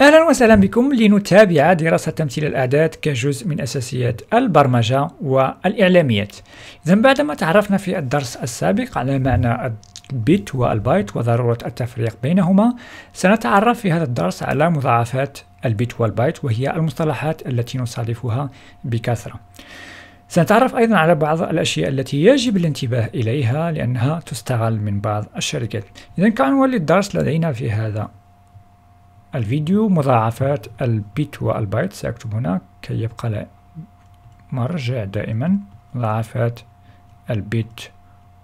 أهلا وسهلا بكم لنتابع دراسة تمثيل الأعداد كجزء من أساسيات البرمجة والإعلاميات. إذا بعدما تعرفنا في الدرس السابق على معنى البت والبايت وضرورة التفريق بينهما، سنتعرف في هذا الدرس على مضاعفات البت والبايت، وهي المصطلحات التي نصادفها بكثرة. سنتعرف أيضا على بعض الأشياء التي يجب الانتباه إليها لأنها تستغل من بعض الشركات. إذا كعنوان للدرس لدينا في هذا الفيديو مضاعفات البت والبايت. سأكتب هنا كي يبقى مرجع دائما مضاعفات البت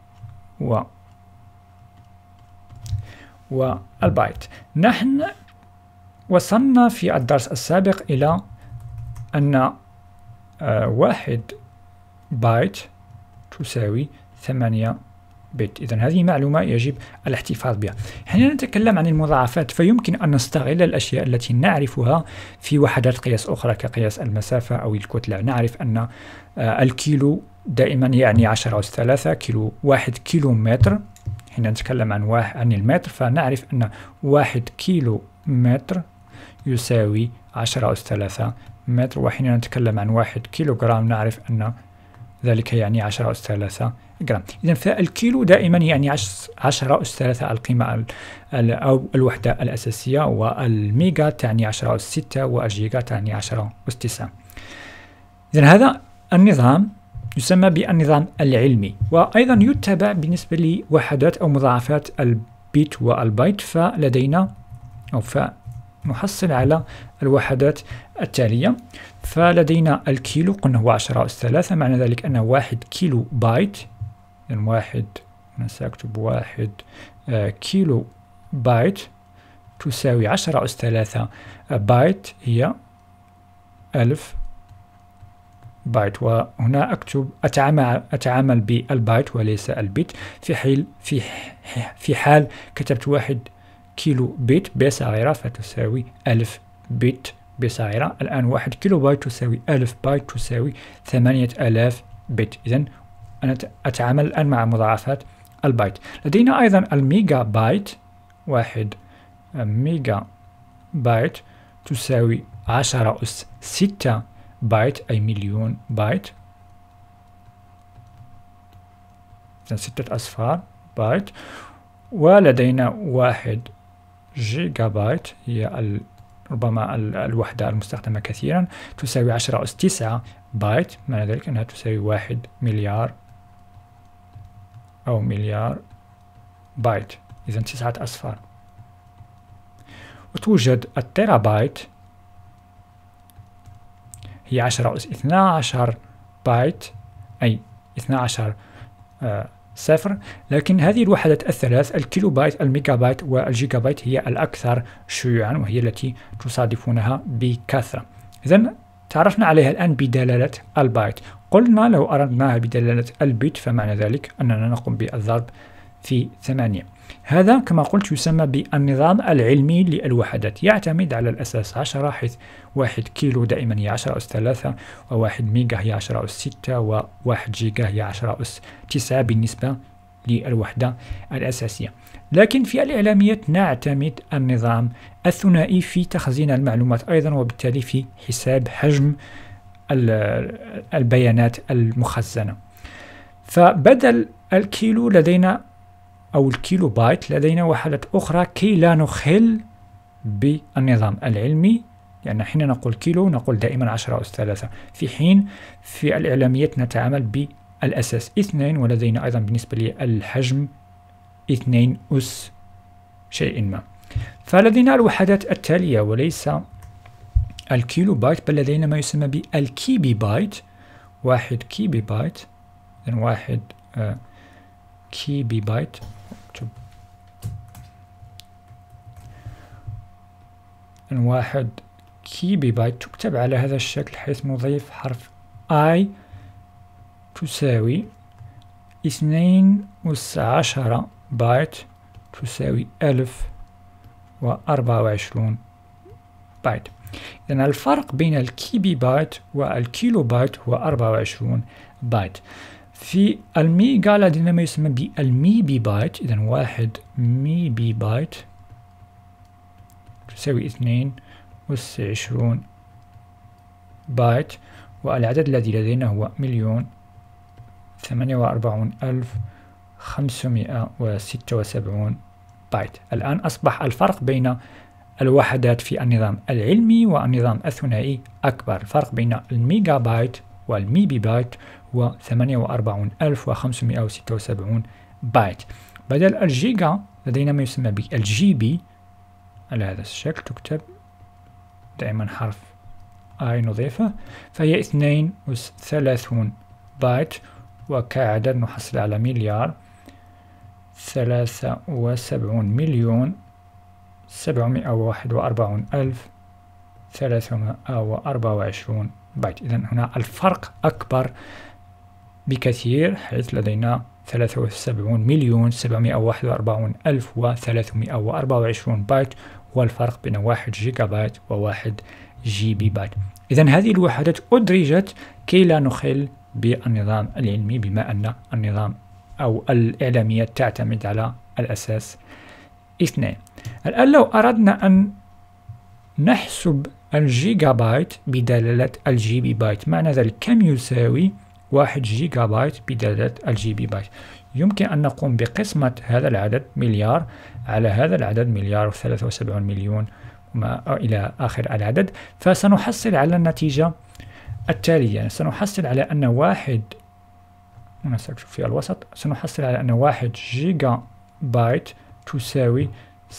والبايت. نحن وصلنا في الدرس السابق إلى أن 1 بايت تساوي 8 بت. إذن هذه معلومة يجب الاحتفاظ بها. حين نتكلم عن المضاعفات فيمكن أن نستغل الأشياء التي نعرفها في وحدات قياس أخرى كقياس المسافة أو الكتلة. نعرف أن الكيلو دائما يعني 10 أس 3 كيلو. 1 كيلو متر، حين نتكلم عن المتر فنعرف أن 1 كيلو متر يساوي 10 أس 3 متر، وحين نتكلم عن 1 كيلو جرام نعرف أن ذلك يعني 10 أس 3 جرام. إذن فالكيلو دائما يعني 10 أس 3 القيمة أو الوحدة الأساسية، والميجا تعني 10 أس 6 والجيجا تعني 10 أس 9. إذن هذا النظام يسمى بالنظام العلمي، وأيضا يتبع بالنسبة لوحدات أو مضاعفات البيت والبايت. فلدينا أو فنحصل على الوحدات التالية. فلدينا الكيلو قلنا هو 10 أس 3، معنى ذلك أن 1 كيلو بايت، يعني أنا سأكتب 1 كيلو بايت تساوي 10 أس 3 بايت هي 1000 بايت. وهنا أتعامل بالبايت وليس البت. في حال كتبت 1 كيلو بت بصغيرة فتساوي 1000 بت بصغيرة. الآن 1 كيلو بايت تساوي 1000 بايت تساوي 8000 بت. إذن أنا أتعامل الآن مع مضاعفات البايت. لدينا أيضا الميجا بايت. 1 ميجا بايت تساوي 10 أس 6 بايت أي مليون بايت. إذن 6 أصفار بايت. ولدينا 1 جيجا بايت هي ربما الوحدة المستخدمة كثيرا تساوي 10 أس 9 بايت، معنى ذلك أنها تساوي 1 مليار أو مليار بايت، إذن 9 أصفار. وتوجد التيرا بايت هي 10 أس 12 بايت أي 12 صفر. لكن هذه الوحدات الثلاث الكيلو بايت الميجا بايت والجيجا بايت هي الأكثر شيوعا وهي التي تصادفونها بكثرة. إذن تعرفنا عليها الآن بدلالة البايت. قلنا لو أردناها بدلالة البت فمعنى ذلك أننا نقوم بالضرب في 8. هذا كما قلت يسمى بالنظام العلمي للوحدات، يعتمد على الأساس 10، حيث 1 كيلو دائما هي 10 أس 3 و1 ميجا هي 10 أس 6 و1 جيجا هي 10 أس 9 بالنسبة للوحدة الأساسية. لكن في الإعلاميات نعتمد النظام الثنائي في تخزين المعلومات أيضا، وبالتالي في حساب حجم البيانات المخزنة. فبدل الكيلو لدينا أو الكيلو بايت لدينا وحدات أخرى كي لا نخل بالنظام العلمي، لأن حين نقول كيلو نقول دائما 10 أس 3، في حين في الإعلاميات نتعامل بالأساس 2، ولدينا أيضا بالنسبة للحجم 2 أس شيء ما. فلدينا الوحدات التالية وليس الكيلو بايت، بل لدينا ما يسمى بالكيبي بايت. 1 كيبي بايت، 1 كيبي بايت 1 كيبي بايت تكتب على هذا الشكل، حيث نضيف حرف I تساوي 2 أس 10 بايت تساوي 1024 بايت. إذن الفرق بين الكيبي بايت والكيلو بايت هو 24 بايت. في الميجا لدينا ما يسمى بالميبي بايت. إذن 1 ميبي بايت تساوي 2 أس 20 بايت، والعدد الذي لدينا هو 1,048,576 بايت. الآن أصبح الفرق بين الوحدات في النظام العلمي والنظام الثنائي أكبر. الفرق بين الميجا بايت والميبي بايت هو 48,576 بايت. بدل الجيجا لدينا ما يسمى بالجي بي على هذا الشكل، تكتب دائما حرف اي نضيفه، فهي 32 بايت، وكعدد نحصل على 1,73,741,324 بايت. إذن هنا الفرق أكبر بكثير، حيث لدينا 73,741,324 بايت، والفرق بين 1 جيجا بايت و1 جي بي بايت. إذن هذه الوحدات أدرجت كي لا نخل بالنظام العلمي، بما أن النظام أو الإعلامية تعتمد على الأساس 2. الآن لو أردنا أن نحسب الجيجا بايت بدلالة الجي بي بايت، معنى ذلك كم يساوي 1 جيجا بايت بدلالة الجي بي بايت؟ يمكن أن نقوم بقسمة هذا العدد مليار على هذا العدد 1,073,000,000 وما إلى آخر العدد، فسنحصل على النتيجة التالية. سنحصل على أن 1 هنا سأكتب في الوسط، سنحصل على أن 1 جيجا بايت تساوي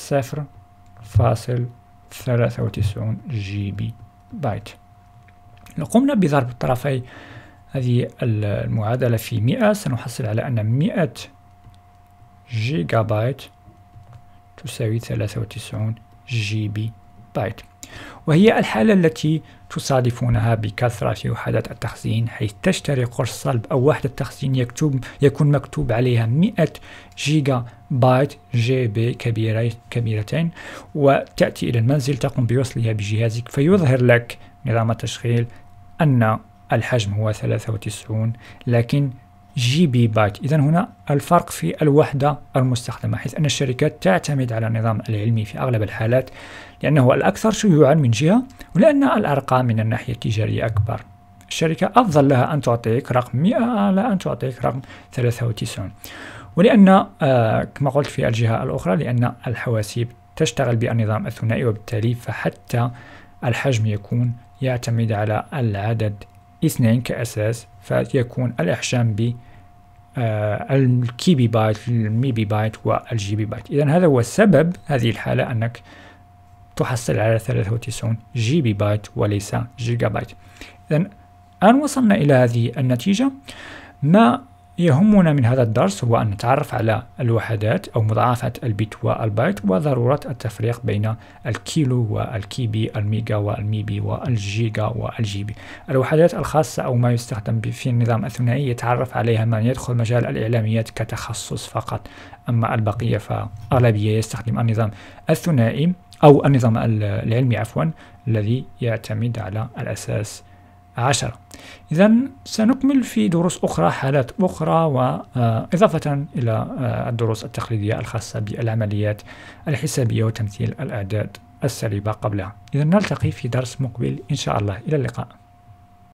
0.93 جي بي بايت. لو قمنا بضرب طرفي هذه المعادلة في 100 سنحصل على أن 100 جيجا بايت تساوي 93 جي بي بايت، وهي الحالة التي تصادفونها بكثرة في وحدات التخزين، حيث تشتري قرص صلب أو وحدة تخزين يكون مكتوب عليها 100 جيجا بايت جي بي كبيرتين، وتأتي إلى المنزل تقوم بوصلها بجهازك، فيظهر لك نظام التشغيل أن الحجم هو 93 لكن جي بي بايت. إذن هنا الفرق في الوحدة المستخدمة، حيث أن الشركات تعتمد على النظام العلمي في أغلب الحالات لأنه الأكثر شيوعا من جهة، ولأن الأرقام من الناحية التجارية أكبر. الشركة أفضل لها أن تعطيك رقم 100 لا أن تعطيك رقم 93، ولأن كما قلت في الجهة الأخرى لأن الحواسيب تشتغل بالنظام الثنائي، وبالتالي فحتى الحجم يكون يعتمد على العدد 2 كأساس، فيكون الإحجام ب الكيبي بايت، الميبي بايت والجي بي بايت. إذن هذا هو سبب هذه الحالة أنك تحصل على 93 جي بي بايت وليس جيجا بايت. إذن الآن وصلنا إلى هذه النتيجة. ما يهمنا من هذا الدرس هو أن نتعرف على الوحدات أو مضاعفات البت والبايت، وضرورة التفريق بين الكيلو والكيبي، الميجا والميبي والجيجا والجيبي. الوحدات الخاصة أو ما يستخدم في النظام الثنائي يتعرف عليها من يدخل مجال الإعلاميات كتخصص فقط، أما البقية فأغلبية يستخدم النظام الثنائي أو النظام العلمي عفوا الذي يعتمد على الأساس 10. إذن سنكمل في دروس أخرى حالات أخرى، وإضافة إلى الدروس التقليدية الخاصة بالعمليات الحسابية وتمثيل الأعداد السالبة قبلها. إذن نلتقي في درس مقبل إن شاء الله. إلى اللقاء.